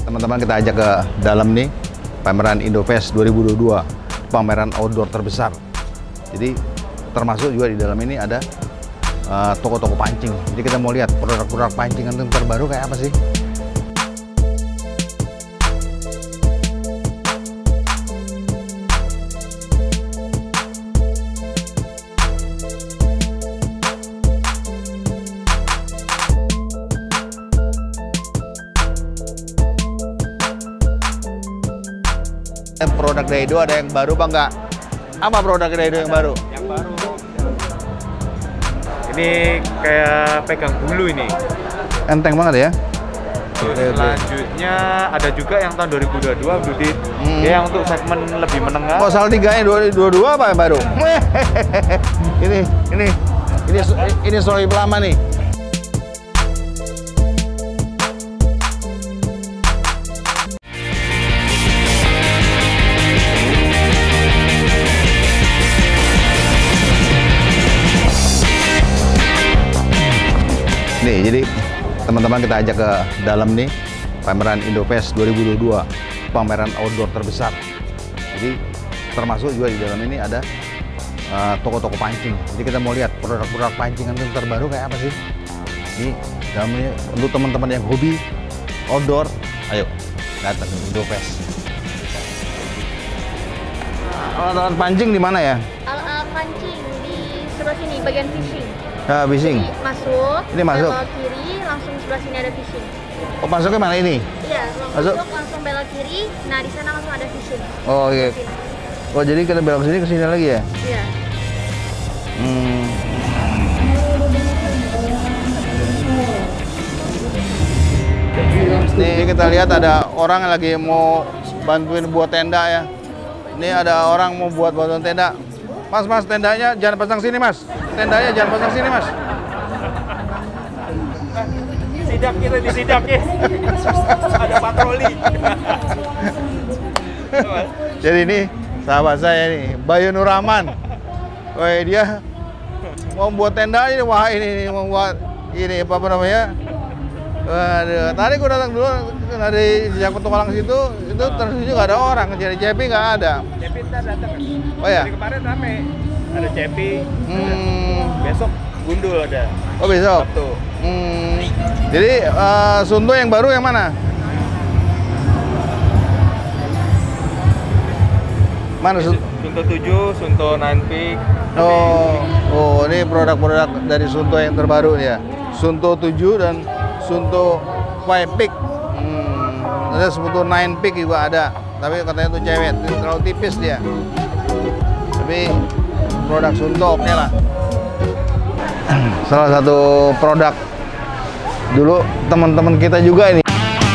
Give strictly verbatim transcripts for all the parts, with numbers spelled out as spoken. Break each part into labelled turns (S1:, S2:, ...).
S1: teman-teman kita ajak ke dalam nih pameran Indofest dua ribu dua puluh dua, pameran outdoor terbesar. Jadi termasuk juga di dalam ini ada toko-toko uh, pancing. Jadi kita mau lihat produk-produk pancingan yang terbaru kayak apa sih. Produk Daido ada yang baru Bang nggak? Apa produk Daido yang baru?
S2: Yang baru. Ini kayak pegang bulu ini.
S1: Enteng banget ya.
S2: Terus selanjutnya ada juga yang tahun dua ribu dua puluh dua Bludit. Hmm. Dia yang untuk segmen lebih menengah.
S1: Oh, salah tiganya dua ribu dua puluh dua apa yang baru? ini ini ini ini sohib lama nih. Nih, jadi teman-teman kita ajak ke dalam nih pameran Indofest dua ribu dua puluh dua, pameran outdoor terbesar. Jadi termasuk juga di dalam ini ada toko-toko uh, pancing. Jadi kita mau lihat produk-produk pancingan yang terbaru kayak apa sih. Ini dalam ini untuk teman-teman yang hobi outdoor, ayo datang ke Indofest. Alat-alat pancing di mana ya?
S3: Alat pancing di sebelah sini, bagian fishing.
S1: Ya, fishing.
S3: Jadi, masuk.
S1: Ini masuk.
S3: Belok kiri, langsung sebelah sini ada fishing.
S1: Oh, masuknya mana ini?
S3: Iya,
S1: masuk.
S3: masuk langsung belok kiri. Nah, di sana langsung ada fishing.
S1: Oh iya. Oh, jadi kita belok sini ke sini lagi ya?
S3: Iya.
S1: Hmm. Nih kita lihat ada orang yang lagi mau bantuin buat tenda ya. Ini ada orang mau buat bantuan tenda. Mas, mas, tendanya jangan pasang sini, mas. Tendanya jangan pasang sini, mas.
S2: Sidak kita di sidak ya. Ada patroli.
S1: Jadi ini sahabat saya nih, Bayu Nurrahman. Wah, dia mau buat tenda ini, wah ini, ini mau buat ini apa namanya? Waduh, tadi gua datang dulu dari sejak petualang situ, itu terus juga ada orang, jadi Cepi nggak ada.
S2: Cepi ntar datang.
S1: Oh ya?
S2: Dari kemarin rame, ada Cepi.
S1: Hmm.
S2: Besok Gundul ada.
S1: Oh besok.
S2: Sabtu.
S1: Hmm. Jadi uh, Sunto yang baru yang mana? Mana Sunto?
S2: Sunto tujuh, Sunto nine Peak.
S1: Oh, oh ini produk-produk dari Sunto yang terbaru nih ya. Sunto tujuh dan Sunto five Peak. Hmm. Ada Sunto nine Peak juga ada. Tapi katanya tuh cewek, terlalu tipis dia. Tapi produk Sunto oke lah. Salah satu produk dulu teman-teman kita juga ini.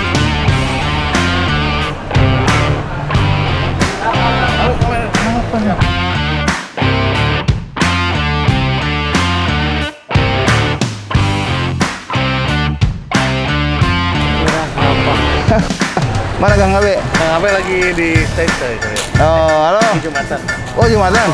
S1: Mana Kang Abe?
S2: Kang Abe lagi di stage saya.
S1: Oh, halo.
S2: Di Jumatan.
S1: Oh, Jumatan.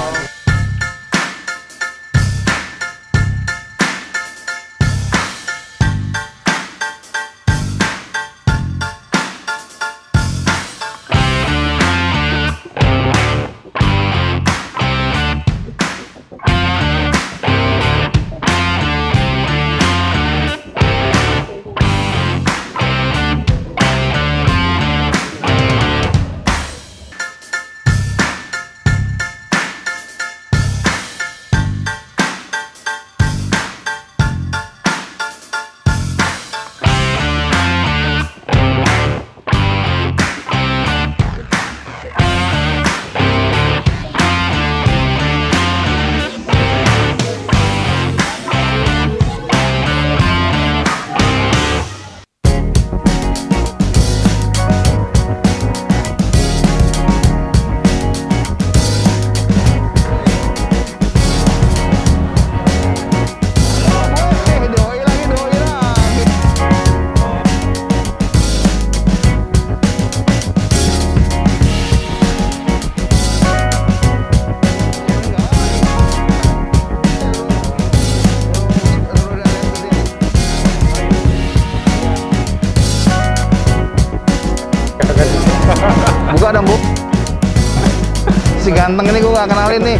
S1: ganteng ini gue gak kenalin nih.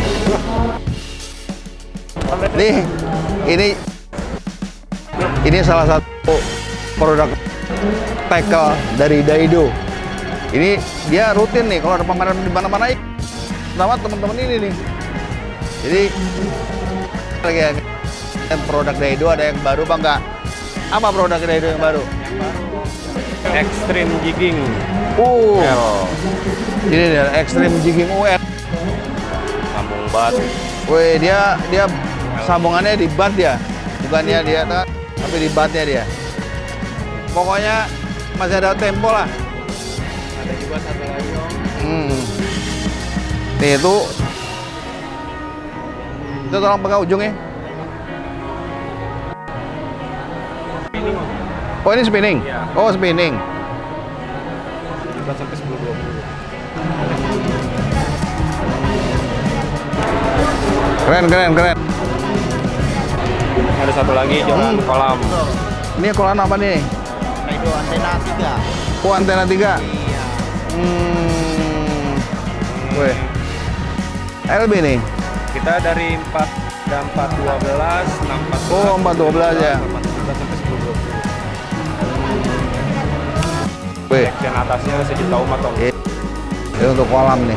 S1: Nih, ini ini salah satu produk tackle dari Daido. Ini dia rutin nih kalau ada pameran di mana-mana, sama teman-teman ini nih. Jadi lagi ya, produk Daido ada yang baru apa enggak? Apa produk Daido yang baru?
S2: Extreme Jigging.
S1: Uh,
S2: L.
S1: ini dia Extreme Jigging U L.
S2: Sambung bat.
S1: Wih, dia dia sambungannya di bat dia, bukannya dia tapi di batnya dia. Pokoknya masih ada tempo lah.
S2: Ada juga satu lagi om.
S1: Hmm. Nih itu, itu tolong pegang ujungnya.
S2: Spinning om.
S1: Oh ini spinning?
S2: Iya.
S1: Oh spinning.
S2: Kita sampai sepuluh dua puluh.
S1: Keren keren keren.
S2: Ada satu lagi jalan
S1: Hmm.
S2: kolam.
S1: Ini kolam apa nih?
S4: Itu antena tiga.
S1: Oh antena tiga.
S4: Iya.
S1: Hmm. Wih. L B nih.
S2: Kita dari empat dan empat dua belas, enam empat belas.
S1: Oh empat dua belas ya.
S2: Kita sampai sepuluh dua puluh.
S1: Wih.
S2: Section atasnya sejuta umat om.
S1: Ini untuk kolam nih.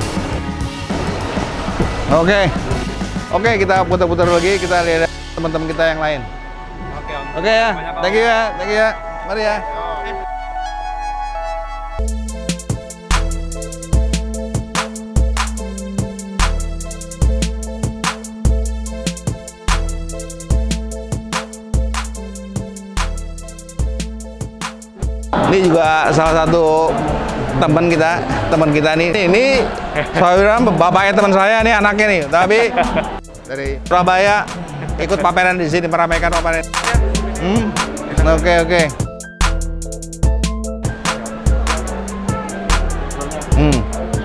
S1: Oke. Oke, kita putar-putar lagi, kita lihat teman-teman kita yang lain.
S2: Oke om.
S1: Oke ya.
S2: Banyak, Om.
S1: Thank you ya. Thank you ya. Mari ya. Ini juga salah satu teman kita, teman kita nih. Ini saya bapaknya teman saya nih, anaknya nih. Tapi dari Surabaya ikut pameran di sini, meramaikan pameran. Hmm. Oke oke. Hmm.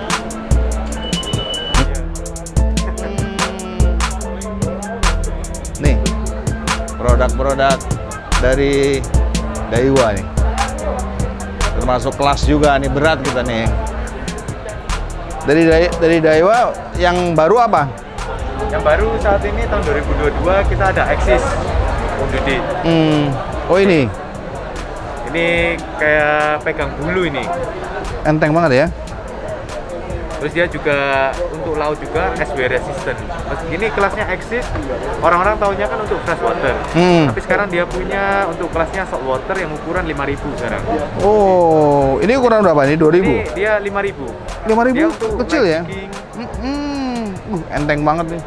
S1: Nih produk-produk dari Daiwa nih. Termasuk kelas juga nih, berat kita nih. Dari dari Daiwa yang baru apa?
S2: Yang baru saat ini tahun dua ribu dua puluh dua kita ada Axis Om Dudi.
S1: Hmm. Oh ini
S2: Ini kayak pegang bulu ini.
S1: enteng banget ya.
S2: Terus dia juga untuk laut juga S W resistant. Ini kelasnya Axis, orang-orang taunya kan untuk freshwater.
S1: Hmm.
S2: Tapi sekarang dia punya untuk kelasnya saltwater yang ukuran lima ribu sekarang.
S1: Oh, ini ukuran berapa nih? dua ribu?
S2: Ini dia lima ribu.
S1: lima ribu
S2: Dia untuk
S1: kecil ya?
S2: light jigging.
S1: Hmm. Uh, enteng banget nih.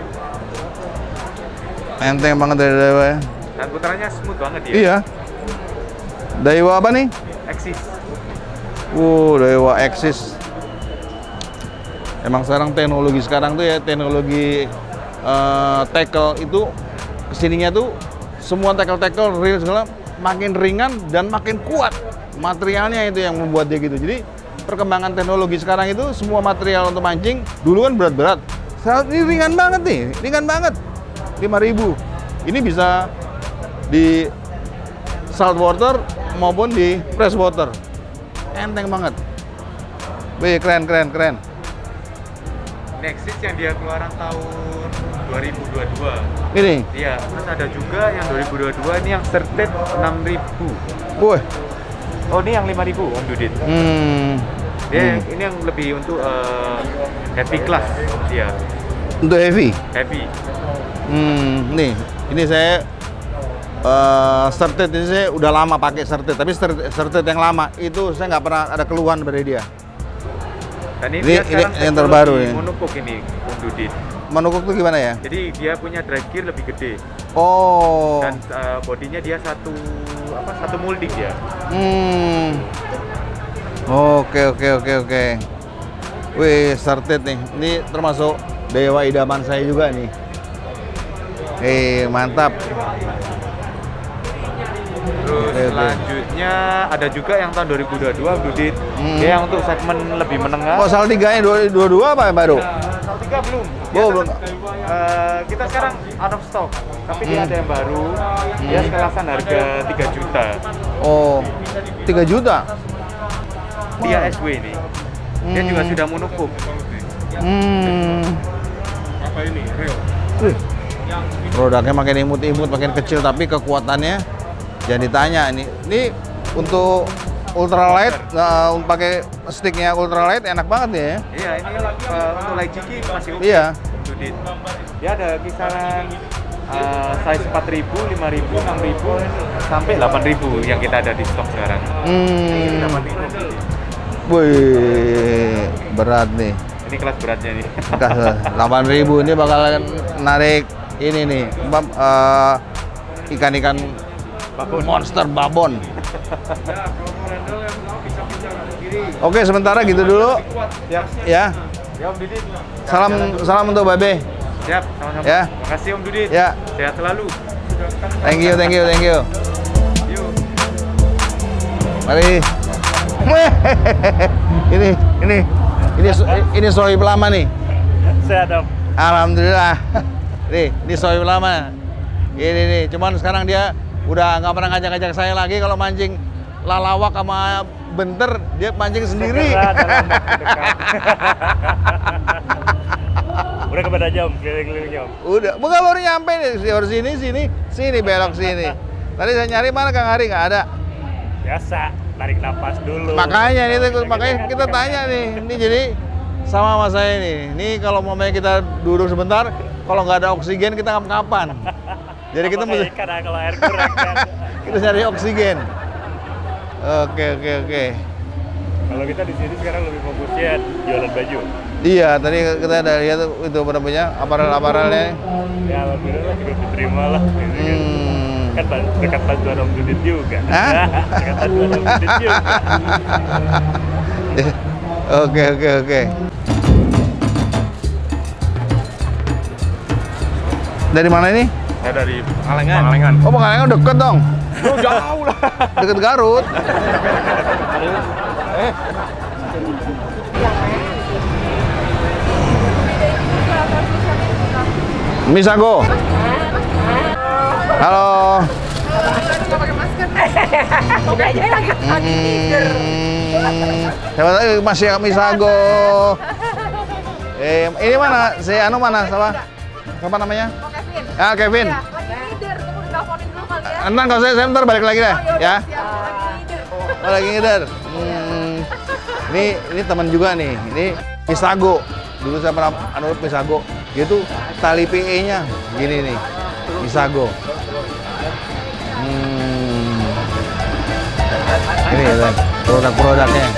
S1: Enteng banget dari Daiwa ya.
S2: Dan putarannya smooth banget dia.
S1: Iya. Daiwa apa nih?
S2: Axis.
S1: Uh, Daiwa Axis. Emang sekarang teknologi sekarang tuh ya, teknologi uh, tackle itu kesininya tuh semua tackle-tackle real segala makin ringan dan makin kuat. Materialnya itu yang membuat dia gitu. Jadi perkembangan teknologi sekarang itu semua material untuk mancing dulu kan berat-berat. Sekarang ini ringan banget nih, ringan banget. lima ribu. Ini bisa di saltwater maupun di freshwater. Enteng banget. Wih, keren keren keren.
S2: Nexus yang dia keluaran tahun dua ribu dua puluh dua.
S1: Ini.
S2: Iya, terus ada juga yang dua ribu dua puluh dua ini yang certed enam ribu.
S1: Wih.
S2: Oh, ini yang lima ribu Om Dudit.
S1: Hmm.
S2: Dia
S1: Hmm.
S2: ini yang lebih untuk uh, heavy class dia.
S1: Untuk heavy.
S2: Heavy.
S1: Hmm, nih, ini saya uh, certed ini saya udah lama pakai certed, tapi certed, certed yang lama itu saya nggak pernah ada keluhan dari dia.
S2: Dan ini,
S1: Ini-
S2: dia
S1: ini
S2: sekarang
S1: yang terbaru
S2: teknologi
S1: ya.
S2: monokok ini Om Dudit.
S1: Menukuk tuh gimana ya?
S2: Jadi dia punya drive gear lebih gede
S1: Oh,
S2: dan uh, bodinya dia satu apa satu molding dia.
S1: hmm, oke oke oke oke. Wih, certed nih, ini termasuk Daiwa idaman saya juga nih. Eh, mantap.
S2: Terus
S1: Oke, oke.
S2: selanjutnya ada juga yang tahun dua ribu dua puluh dua Om Dudit.
S1: Hmm.
S2: Dia yang untuk segmen lebih menengah.
S1: Oh, Saltiganya dua dua dua apa yang baru?
S2: Sal tiga belum. Dia
S1: Oh,
S2: tetap-
S1: belum.
S2: eh, kita sekarang out of stock, tapi dia
S1: Hmm.
S2: ada yang baru. Dia kelasan harga tiga juta.
S1: Oh, tiga juta.
S2: Dia
S1: Wow.
S2: S W ini. Dia juga
S1: Hmm.
S2: sudah monokok.
S1: Hmm.
S2: Apa ini? Real.
S1: Wih. Produknya makin imut-imut, makin kecil, tapi kekuatannya jangan ditanya. Ini, ini untuk ultralight, uh, pakai sticknya ultralight enak banget ya.
S2: Iya, ini uh, untuk light jiki masih oke.
S1: Iya.
S2: Dudit. Dia ada kisaran uh, size empat ribu, lima ribu, enam ribu, sampai delapan ribu yang kita ada di stok sekarang.
S1: Hmm.
S2: delapan ribu.
S1: Wih, berat nih.
S2: Ini kelas beratnya nih.
S1: delapan ribu ini bakalan narik ini nih, uh, ikan-ikan
S2: Babon.
S1: monster babon. Oke, sementara gitu dulu.
S2: Siap.
S1: Ya.
S2: Ya Om Didit.
S1: Salam salam untuk Babe.
S2: Siap, sama-sama.
S1: Ya.
S2: Makasih Om Didit.
S1: Ya.
S2: Sehat selalu.
S1: Thank you, thank you, thank you.
S2: Yuk.
S1: Mari. ini ini ini ini sohib lama nih.
S2: Sehat Om.
S1: Alhamdulillah. Nih, ini sohib lama. Ini nih, cuman sekarang dia udah nggak pernah ngajak-ngajak saya lagi kalau mancing lalawak sama benter, dia mancing sendiri.
S5: Udah kepada jam, keliling-keliling jam.
S1: Udah, bukan baru nyampe nih, harus sini, sini, sini belok sini. Tadi saya nyari mana Kang Hari, nggak ada.
S5: Biasa, tarik napas dulu.
S1: Makanya ini, makanya kita tanya nih, ini jadi sama sama saya nih. Ini kalau mau kita duduk sebentar, kalau nggak ada oksigen kita kapan? Jadi kita mesti
S5: karena kalau air kurang kan.
S1: kita cari oksigen. Oke oke oke.
S5: Kalau kita di sini sekarang lebih fokusnya jualan baju.
S1: Iya, tadi kita ada lihat itu apa namanya aparel-aparelnya.
S5: Ya alhamdulillah juga diterima lah. Gitu kan.
S1: Hmm.
S5: Kan ban- dekat bantuan Om Dudit juga.
S1: Hah?
S5: Dekat bantuan Om Dudit juga.
S1: Oke oke oke. Dari mana ini?
S2: Saya dari Pangalengan. Pangalengan.
S1: Oh, Pangalengan deket dong.
S2: Oh, jauh lah.
S1: Deket Garut.
S2: Eh,
S1: Misago. Halo.
S3: Nggak pakai masker. Kayaknya lagi lagi tidur.
S1: Hmm, siapa tahu masih Misago. Eh, ini mana? Si Anu mana? Siapa? Siapa namanya?
S3: Oh, Kevin.
S1: Ah, Kevin.
S3: Ya, lagi tidur. Tunggu diteleponin dulu kali ya.
S1: Entar kalau saya, saya ntar balik lagi deh,
S3: Oh, yaudah,
S1: ya.
S3: siap. Lagi tidur.
S1: Oh, lagi ngider. Hmm. Ini ini teman juga nih. Ini Misago. Dulu saya pernah anu Misago. Dia tuh tali P E-nya gini nih. Misago. Hmm. Ini ya, produk-produknya.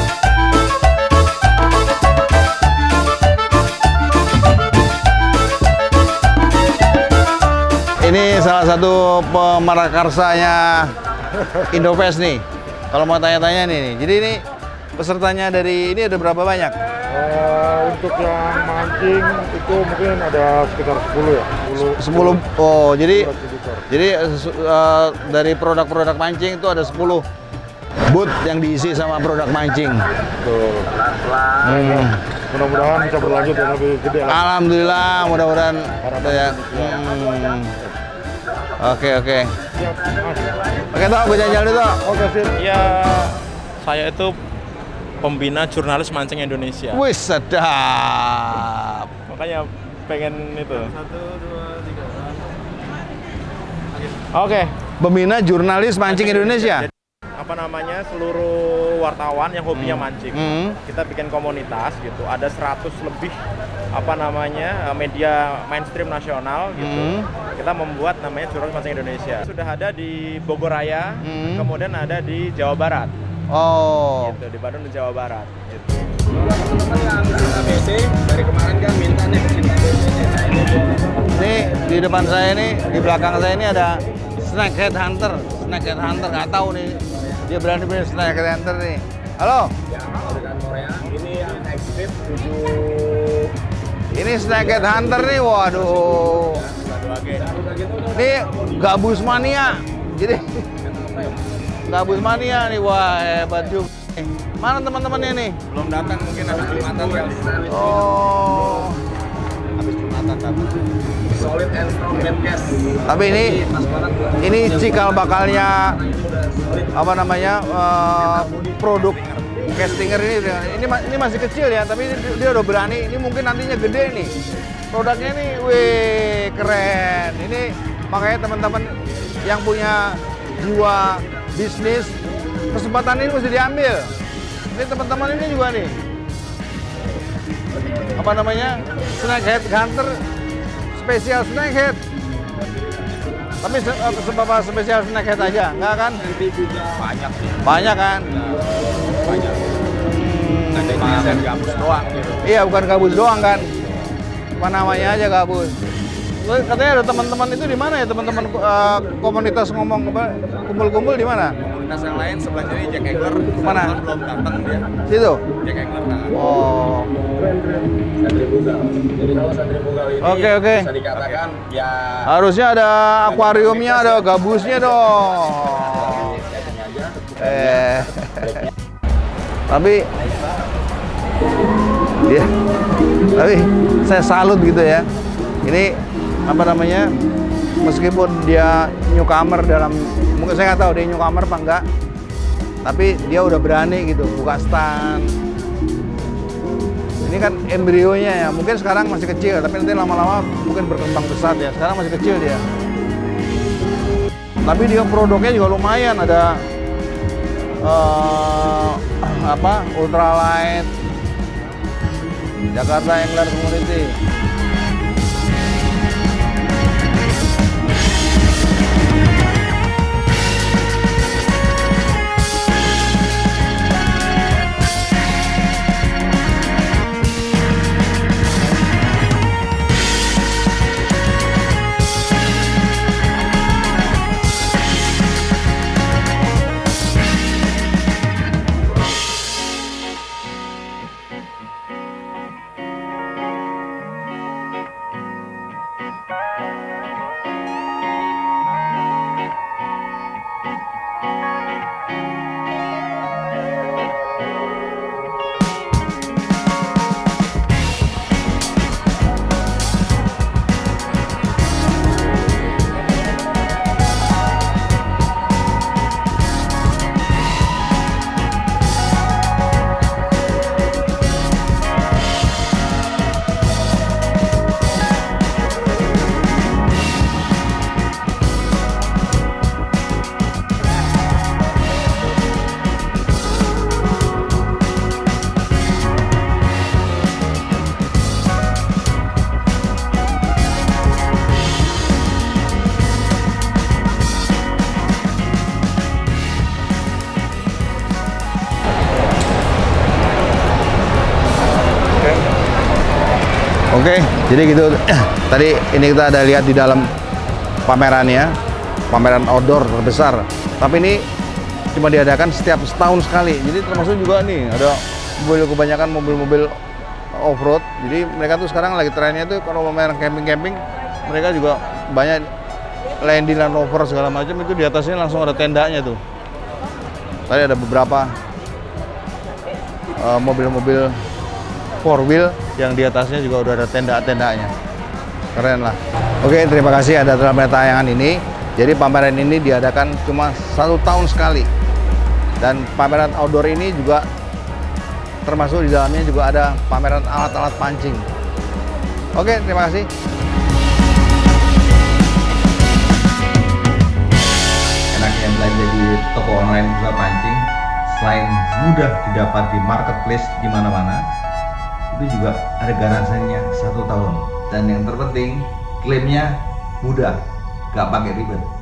S1: Ini salah satu pemarakarsanya Indofest nih. Kalau mau tanya-tanya nih, nih. Jadi ini pesertanya dari ini ada berapa banyak?
S6: Uh, untuk yang mancing itu mungkin ada sekitar sepuluh ya.
S1: sepuluh. Oh, jadi
S6: exhibitor.
S1: jadi uh, dari produk-produk mancing itu ada sepuluh booth yang diisi sama produk mancing.
S6: Betul.
S1: Hmm.
S6: Mudah-mudahan bisa berlanjut yang lebih gede lah.
S1: Alhamdulillah, mudah-mudahan ya. Hmm. Oke, oke.
S6: Siap, Mas.
S1: Oke, toh, gue jalan dulu, toh.
S6: Oke, sip.
S7: Ya, saya itu pembina jurnalis mancing Indonesia.
S1: Wih, sedap.
S7: Makanya pengen itu. Satu, dua, tiga. Oke.
S1: Pembina jurnalis mancing Indonesia.
S7: Jadi, apa namanya, seluruh wartawan yang hobinya mancing.
S1: Hmm.
S7: Kita bikin komunitas gitu. Ada seratus lebih apa namanya media mainstream nasional gitu.
S1: Hmm.
S7: Kita membuat namanya Jurnalis Mancing Indonesia. Sudah ada di Bogor Raya,
S1: Hmm.
S7: kemudian ada di Jawa Barat.
S1: Oh.
S7: Gitu, di Bandung dan Jawa Barat gitu.
S1: Ini di depan saya ini, di belakang saya ini ada snakehead hunter. Snakehead hunter nggak tahu nih, dia berani punya snakehead hunter nih. Halo. Ini snakehead hunter nih, waduh. Ini gabus mania. Jadi gabus mania nih, wah hebat juga. Mana teman-temannya nih?
S2: belum datang, mungkin habis Jumatan kali.
S1: Oh.
S2: Habis Jumatan datang. Solid and strong Menkes.
S1: Tapi ini ini cikal bakalnya apa namanya uh, produk Castinger ini, ini ini masih kecil ya, tapi dia udah berani. Ini mungkin nantinya gede nih. Produknya nih, wih keren. Ini makanya teman-teman yang punya jiwa bisnis, kesempatan ini mesti diambil. Ini teman-teman ini juga nih, apa namanya, snakehead hunter spesial snakehead. Tapi sebab spesial snakehead aja, enggak kan?
S7: Banyak sih.
S1: Banyak kan?
S7: Banyak. Ada desain gabus doang gitu.
S1: Iya, bukan gabus doang kan? Apa namanya aja gabus. Katanya ada teman-teman itu di mana ya, teman-teman uh, komunitas ngomong kumpul-kumpul di mana?
S7: Komunitas yang lain sebelah sini Jack Angler.
S1: Mana?
S7: Belum datang dia.
S1: Situ.
S7: Jack Angler. Nah.
S1: Oh.
S7: Santri Bugal. Jadi kalau Santri Bugal ini
S1: Oke, oke.
S7: bisa dikatakan ya
S1: Harusnya ada akuariumnya, ada gabusnya dong. Eh. Tapi ya, tapi saya salut gitu ya. Ini apa namanya? Meskipun dia newcomer dalam, mungkin saya nggak tahu dia newcomer apa enggak, tapi dia udah berani gitu buka stand. Ini kan embrionya ya, mungkin sekarang masih kecil, tapi nanti lama-lama mungkin berkembang besar ya. Sekarang masih kecil dia. Tapi dia produknya juga lumayan, ada uh, apa ultralight, Jakarta Angler Community. Oke, jadi gitu. Tadi ini kita ada lihat di dalam pamerannya, pameran outdoor terbesar. Tapi ini cuma diadakan setiap setahun sekali. Jadi termasuk juga nih ada mobil, kebanyakan mobil-mobil off-road. Jadi mereka tuh sekarang lagi trennya tuh kalau pameran camping-camping, mereka juga banyak landing Land Rover segala macam, itu di atasnya langsung ada tendanya tuh. Tadi ada beberapa mobil-mobil uh, four wheel yang di atasnya juga udah ada tenda-tendanya. Keren lah. Oke, terima kasih ada dalam tayangan ini. Jadi pameran ini diadakan cuma satu tahun sekali. Dan pameran outdoor ini juga termasuk di dalamnya juga ada pameran alat-alat pancing. Oke, terima kasih. Enaknya belanja di toko online juga pancing, selain mudah didapat di marketplace di mana-mana, itu juga ada garansinya satu tahun. Dan yang terpenting, klaimnya mudah, gak pakai ribet.